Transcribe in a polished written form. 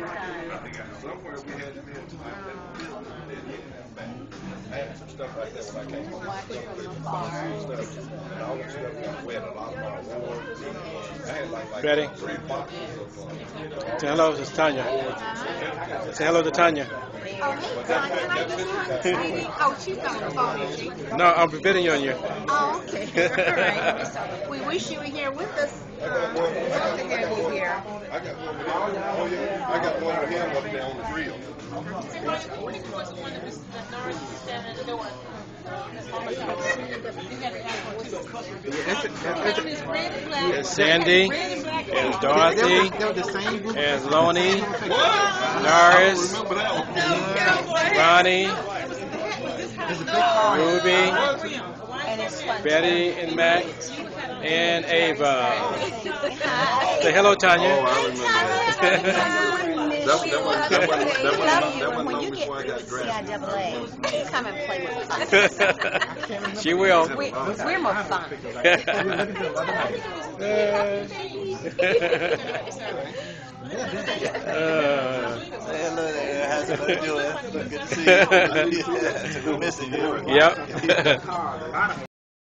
Somewhere we had them in I had some stuff right there when I came home. Stuff, and all that stuff got wet. A lot of my awards. I had like Ready? 3 boxes of Say hello to Tanya. Say hello to Tanya. Oh, hey, Tanya, how you doing? Oh, she's on the phone, is she? No, I'm videoing you. Oh, okay. All right. We wish you were here with us. I got one with him up there on the grill. There's Sandy, there's Dorothy, there's Lonnie, Norris, Ronnie, Ruby, Betty and Mac, and Ava. Say hello, Tanya. Oh, I remember that. When you get through CIAA, come and play with us. She will. We're more fun. Yep.